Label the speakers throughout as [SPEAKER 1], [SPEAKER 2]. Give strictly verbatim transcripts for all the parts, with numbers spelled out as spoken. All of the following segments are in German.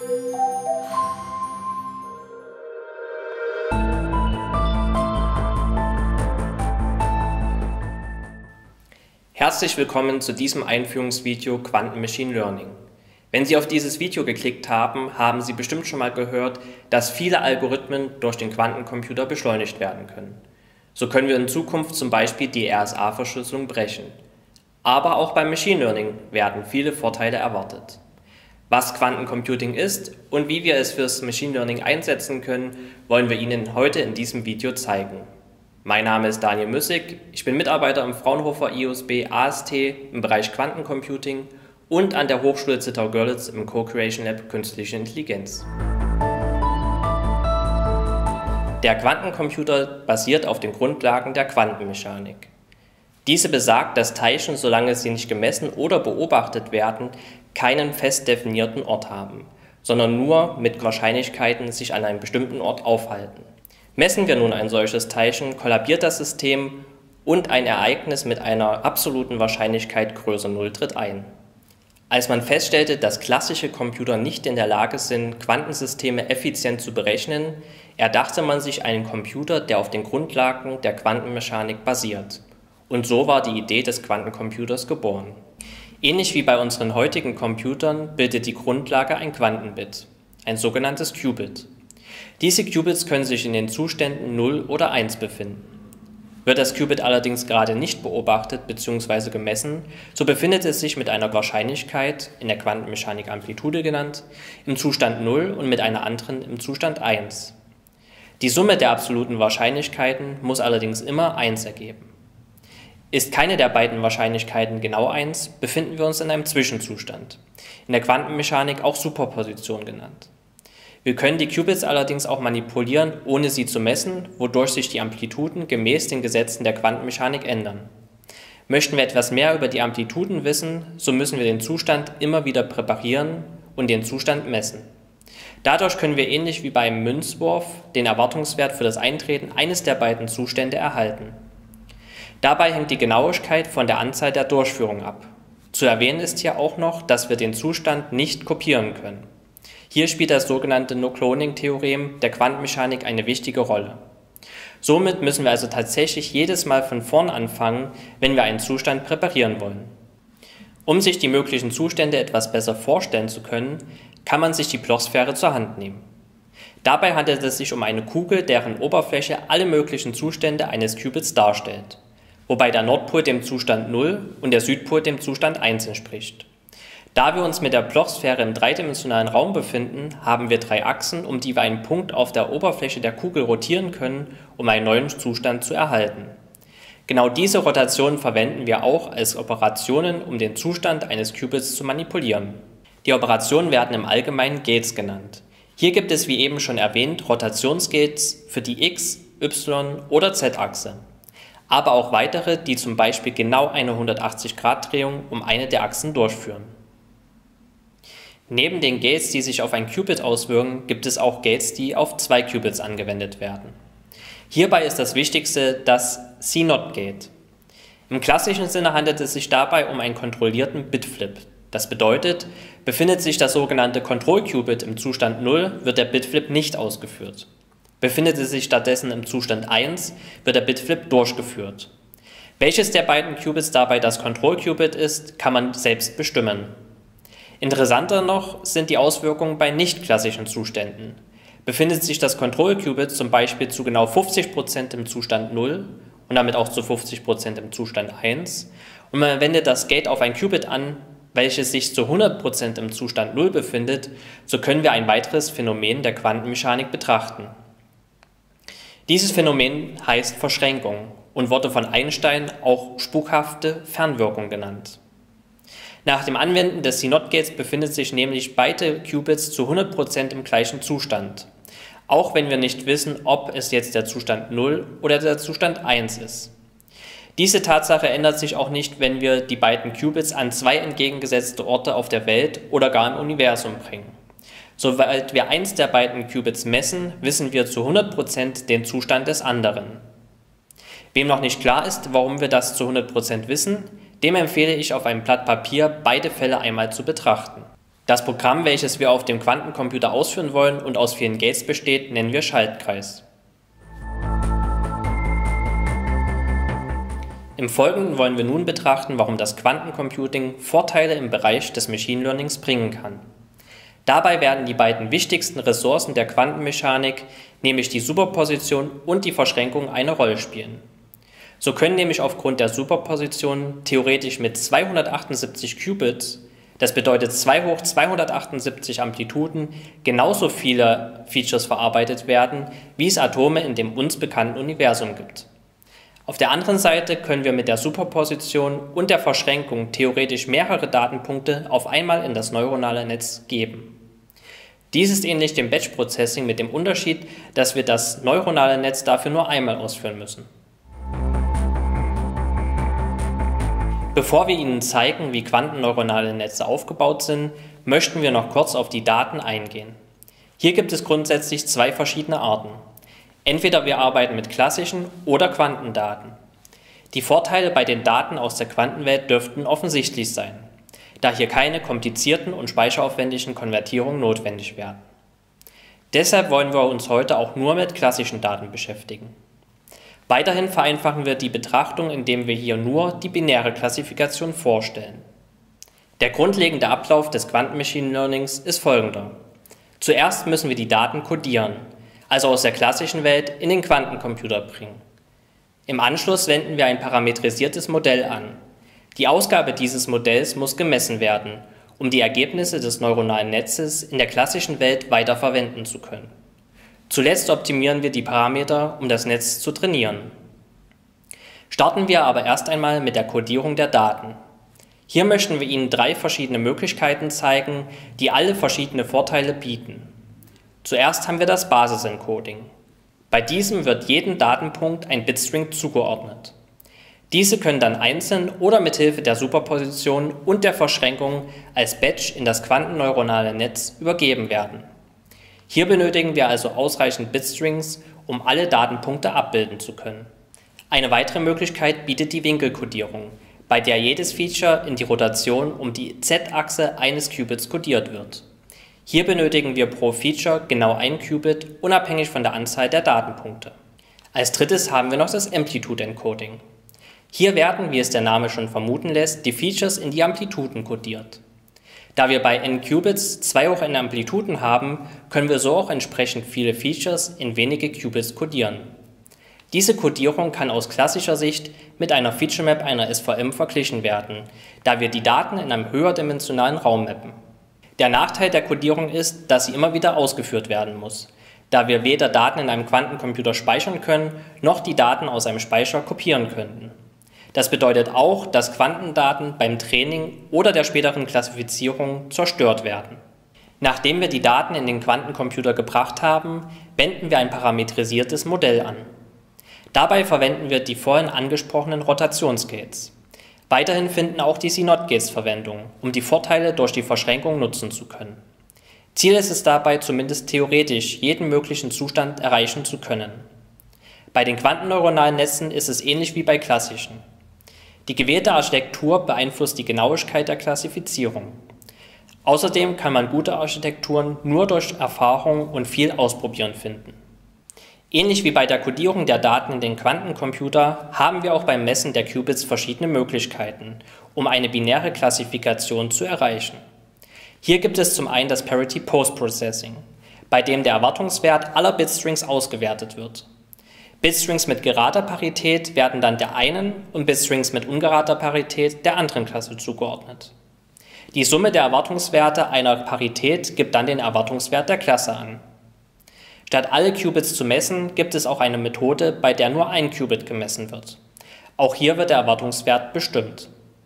[SPEAKER 1] Herzlich willkommen zu diesem Einführungsvideo Quanten Machine Learning. Wenn Sie auf dieses Video geklickt haben, haben Sie bestimmt schon mal gehört, dass viele Algorithmen durch den Quantencomputer beschleunigt werden können. So können wir in Zukunft zum Beispiel die R S A-Verschlüsselung brechen. Aber auch beim Machine Learning werden viele Vorteile erwartet. Was Quantencomputing ist und wie wir es fürs Machine Learning einsetzen können, wollen wir Ihnen heute in diesem Video zeigen. Mein Name ist Daniel Müssig, ich bin Mitarbeiter im Fraunhofer I U S B A S T im Bereich Quantencomputing und an der Hochschule Zittau-Görlitz im Co-Creation Lab Künstliche Intelligenz. Der Quantencomputer basiert auf den Grundlagen der Quantenmechanik. Diese besagt, dass Teilchen, solange sie nicht gemessen oder beobachtet werden, keinen fest definierten Ort haben, sondern nur mit Wahrscheinlichkeiten sich an einem bestimmten Ort aufhalten. Messen wir nun ein solches Teilchen, kollabiert das System und ein Ereignis mit einer absoluten Wahrscheinlichkeit größer null tritt ein. Als man feststellte, dass klassische Computer nicht in der Lage sind, Quantensysteme effizient zu berechnen, erdachte man sich einen Computer, der auf den Grundlagen der Quantenmechanik basiert. Und so war die Idee des Quantencomputers geboren. Ähnlich wie bei unseren heutigen Computern bildet die Grundlage ein Quantenbit, ein sogenanntes Qubit. Diese Qubits können sich in den Zuständen null oder eins befinden. Wird das Qubit allerdings gerade nicht beobachtet bzw. gemessen, so befindet es sich mit einer Wahrscheinlichkeit, in der Quantenmechanik Amplitude genannt, im Zustand null und mit einer anderen im Zustand eins. Die Summe der absoluten Wahrscheinlichkeiten muss allerdings immer eins ergeben. Ist keine der beiden Wahrscheinlichkeiten genau eins, befinden wir uns in einem Zwischenzustand, in der Quantenmechanik auch Superposition genannt. Wir können die Qubits allerdings auch manipulieren, ohne sie zu messen, wodurch sich die Amplituden gemäß den Gesetzen der Quantenmechanik ändern. Möchten wir etwas mehr über die Amplituden wissen, so müssen wir den Zustand immer wieder präparieren und den Zustand messen. Dadurch können wir ähnlich wie beim Münzwurf den Erwartungswert für das Eintreten eines der beiden Zustände erhalten. Dabei hängt die Genauigkeit von der Anzahl der Durchführungen ab. Zu erwähnen ist hier auch noch, dass wir den Zustand nicht kopieren können. Hier spielt das sogenannte No-Cloning-Theorem der Quantenmechanik eine wichtige Rolle. Somit müssen wir also tatsächlich jedes Mal von vorn anfangen, wenn wir einen Zustand präparieren wollen. Um sich die möglichen Zustände etwas besser vorstellen zu können, kann man sich die Blochsphäre zur Hand nehmen. Dabei handelt es sich um eine Kugel, deren Oberfläche alle möglichen Zustände eines Qubits darstellt, wobei der Nordpol dem Zustand null und der Südpol dem Zustand eins entspricht. Da wir uns mit der Blochsphäre im dreidimensionalen Raum befinden, haben wir drei Achsen, um die wir einen Punkt auf der Oberfläche der Kugel rotieren können, um einen neuen Zustand zu erhalten. Genau diese Rotationen verwenden wir auch als Operationen, um den Zustand eines Qubits zu manipulieren. Die Operationen werden im Allgemeinen Gates genannt. Hier gibt es, wie eben schon erwähnt, Rotationsgates für die X-, Y- oder Z-Achse, aber auch weitere, die zum Beispiel genau eine hundertachtzig Grad Drehung um eine der Achsen durchführen. Neben den Gates, die sich auf ein Qubit auswirken, gibt es auch Gates, die auf zwei Qubits angewendet werden. Hierbei ist das wichtigste das C N O T-Gate. Im klassischen Sinne handelt es sich dabei um einen kontrollierten Bitflip. Das bedeutet, befindet sich das sogenannte Kontroll-Qubit im Zustand null, wird der Bitflip nicht ausgeführt. Befindet es sich stattdessen im Zustand eins, wird der Bitflip durchgeführt. Welches der beiden Qubits dabei das Kontroll-Qubit ist, kann man selbst bestimmen. Interessanter noch sind die Auswirkungen bei nicht-klassischen Zuständen. Befindet sich das Kontroll-Qubit zum Beispiel zu genau fünfzig Prozent im Zustand null und damit auch zu fünfzig Prozent im Zustand eins und man wendet das Gate auf ein Qubit an, welches sich zu hundert Prozent im Zustand null befindet, so können wir ein weiteres Phänomen der Quantenmechanik betrachten. Dieses Phänomen heißt Verschränkung und wurde von Einstein auch spukhafte Fernwirkung genannt. Nach dem Anwenden des C N O T-Gates befindet sich nämlich beide Qubits zu hundert Prozent im gleichen Zustand, auch wenn wir nicht wissen, ob es jetzt der Zustand null oder der Zustand eins ist. Diese Tatsache ändert sich auch nicht, wenn wir die beiden Qubits an zwei entgegengesetzte Orte auf der Welt oder gar im Universum bringen. Sobald wir eins der beiden Qubits messen, wissen wir zu hundert Prozent den Zustand des anderen. Wem noch nicht klar ist, warum wir das zu hundert Prozent wissen, dem empfehle ich auf einem Blatt Papier beide Fälle einmal zu betrachten. Das Programm, welches wir auf dem Quantencomputer ausführen wollen und aus vielen Gates besteht, nennen wir Schaltkreis. Im Folgenden wollen wir nun betrachten, warum das Quantencomputing Vorteile im Bereich des Machine Learnings bringen kann. Dabei werden die beiden wichtigsten Ressourcen der Quantenmechanik, nämlich die Superposition und die Verschränkung, eine Rolle spielen. So können nämlich aufgrund der Superposition theoretisch mit zweihundertachtundsiebzig Qubits, das bedeutet zwei hoch zweihundertachtundsiebzig Amplituden, genauso viele Features verarbeitet werden, wie es Atome in dem uns bekannten Universum gibt. Auf der anderen Seite können wir mit der Superposition und der Verschränkung theoretisch mehrere Datenpunkte auf einmal in das neuronale Netz geben. Dies ist ähnlich dem Batch-Processing mit dem Unterschied, dass wir das neuronale Netz dafür nur einmal ausführen müssen. Bevor wir Ihnen zeigen, wie quantenneuronale Netze aufgebaut sind, möchten wir noch kurz auf die Daten eingehen. Hier gibt es grundsätzlich zwei verschiedene Arten. Entweder wir arbeiten mit klassischen oder Quantendaten. Die Vorteile bei den Daten aus der Quantenwelt dürften offensichtlich sein, da hier keine komplizierten und speicheraufwendigen Konvertierungen notwendig werden. Deshalb wollen wir uns heute auch nur mit klassischen Daten beschäftigen. Weiterhin vereinfachen wir die Betrachtung, indem wir hier nur die binäre Klassifikation vorstellen. Der grundlegende Ablauf des Quantenmachine Learnings ist folgender. Zuerst müssen wir die Daten codieren, also aus der klassischen Welt in den Quantencomputer bringen. Im Anschluss wenden wir ein parametrisiertes Modell an. Die Ausgabe dieses Modells muss gemessen werden, um die Ergebnisse des neuronalen Netzes in der klassischen Welt weiter verwenden zu können. Zuletzt optimieren wir die Parameter, um das Netz zu trainieren. Starten wir aber erst einmal mit der Codierung der Daten. Hier möchten wir Ihnen drei verschiedene Möglichkeiten zeigen, die alle verschiedene Vorteile bieten. Zuerst haben wir das Basisencoding. Bei diesem wird jedem Datenpunkt ein Bitstring zugeordnet. Diese können dann einzeln oder mit Hilfe der Superposition und der Verschränkung als Batch in das quantenneuronale Netz übergeben werden. Hier benötigen wir also ausreichend Bitstrings, um alle Datenpunkte abbilden zu können. Eine weitere Möglichkeit bietet die Winkelkodierung, bei der jedes Feature in die Rotation um die Z-Achse eines Qubits kodiert wird. Hier benötigen wir pro Feature genau ein Qubit, unabhängig von der Anzahl der Datenpunkte. Als drittes haben wir noch das Amplitude Encoding. Hier werden, wie es der Name schon vermuten lässt, die Features in die Amplituden kodiert. Da wir bei n Qubits zwei hoch n Amplituden haben, können wir so auch entsprechend viele Features in wenige Qubits kodieren. Diese Kodierung kann aus klassischer Sicht mit einer Feature Map einer S V M verglichen werden, da wir die Daten in einem höherdimensionalen Raum mappen. Der Nachteil der Kodierung ist, dass sie immer wieder ausgeführt werden muss, da wir weder Daten in einem Quantencomputer speichern können, noch die Daten aus einem Speicher kopieren könnten. Das bedeutet auch, dass Quantendaten beim Training oder der späteren Klassifizierung zerstört werden. Nachdem wir die Daten in den Quantencomputer gebracht haben, wenden wir ein parametrisiertes Modell an. Dabei verwenden wir die vorhin angesprochenen Rotationsgates. Weiterhin finden auch die C N O T-Gates Verwendung, um die Vorteile durch die Verschränkung nutzen zu können. Ziel ist es dabei, zumindest theoretisch jeden möglichen Zustand erreichen zu können. Bei den quantenneuronalen Netzen ist es ähnlich wie bei klassischen. Die gewählte Architektur beeinflusst die Genauigkeit der Klassifizierung. Außerdem kann man gute Architekturen nur durch Erfahrung und viel Ausprobieren finden. Ähnlich wie bei der Codierung der Daten in den Quantencomputer haben wir auch beim Messen der Qubits verschiedene Möglichkeiten, um eine binäre Klassifikation zu erreichen. Hier gibt es zum einen das Parity Post-Processing, bei dem der Erwartungswert aller Bitstrings ausgewertet wird. Bitstrings mit gerader Parität werden dann der einen und Bitstrings mit ungerader Parität der anderen Klasse zugeordnet. Die Summe der Erwartungswerte einer Parität gibt dann den Erwartungswert der Klasse an. Statt alle Qubits zu messen, gibt es auch eine Methode, bei der nur ein Qubit gemessen wird. Auch hier wird der Erwartungswert bestimmt.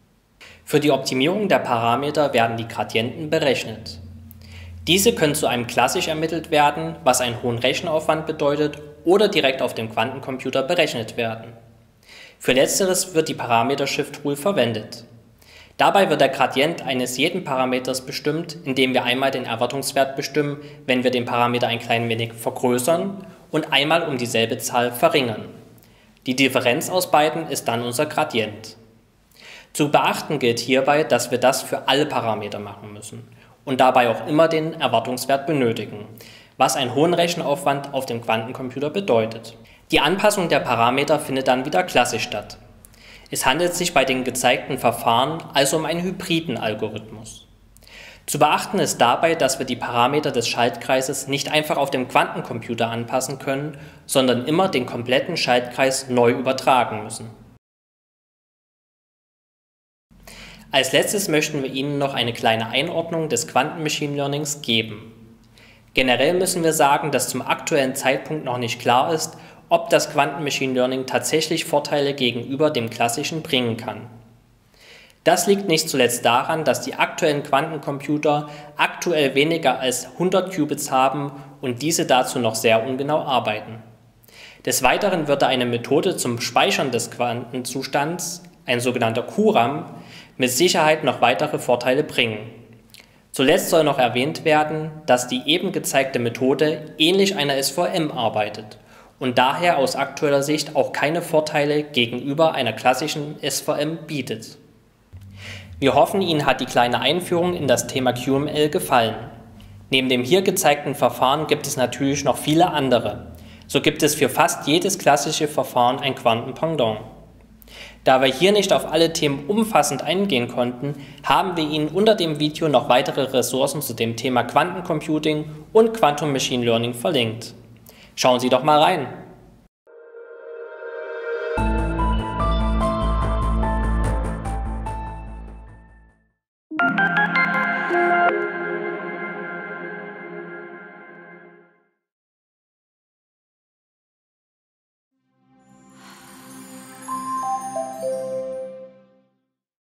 [SPEAKER 1] Für die Optimierung der Parameter werden die Gradienten berechnet. Diese können zu einem klassisch ermittelt werden, was einen hohen Rechenaufwand bedeutet, oder direkt auf dem Quantencomputer berechnet werden. Für letzteres wird die Parameter Shift Rule verwendet. Dabei wird der Gradient eines jeden Parameters bestimmt, indem wir einmal den Erwartungswert bestimmen, wenn wir den Parameter ein klein wenig vergrößern und einmal um dieselbe Zahl verringern. Die Differenz aus beiden ist dann unser Gradient. Zu beachten gilt hierbei, dass wir das für alle Parameter machen müssen und dabei auch immer den Erwartungswert benötigen, was einen hohen Rechenaufwand auf dem Quantencomputer bedeutet. Die Anpassung der Parameter findet dann wieder klassisch statt. Es handelt sich bei den gezeigten Verfahren also um einen hybriden Algorithmus. Zu beachten ist dabei, dass wir die Parameter des Schaltkreises nicht einfach auf dem Quantencomputer anpassen können, sondern immer den kompletten Schaltkreis neu übertragen müssen. Als letztes möchten wir Ihnen noch eine kleine Einordnung des Quanten-Machine Learnings geben. Generell müssen wir sagen, dass zum aktuellen Zeitpunkt noch nicht klar ist, ob das Quanten-Machine Learning tatsächlich Vorteile gegenüber dem klassischen bringen kann. Das liegt nicht zuletzt daran, dass die aktuellen Quantencomputer aktuell weniger als hundert Qubits haben und diese dazu noch sehr ungenau arbeiten. Des Weiteren würde eine Methode zum Speichern des Quantenzustands, ein sogenannter Q RAM, mit Sicherheit noch weitere Vorteile bringen. Zuletzt soll noch erwähnt werden, dass die eben gezeigte Methode ähnlich einer S V M arbeitet und daher aus aktueller Sicht auch keine Vorteile gegenüber einer klassischen S V M bietet. Wir hoffen, Ihnen hat die kleine Einführung in das Thema Q M L gefallen. Neben dem hier gezeigten Verfahren gibt es natürlich noch viele andere. So gibt es für fast jedes klassische Verfahren ein Quantenpendant. Da wir hier nicht auf alle Themen umfassend eingehen konnten, haben wir Ihnen unter dem Video noch weitere Ressourcen zu dem Thema Quantencomputing und Quantum Machine Learning verlinkt. Schauen Sie doch mal rein!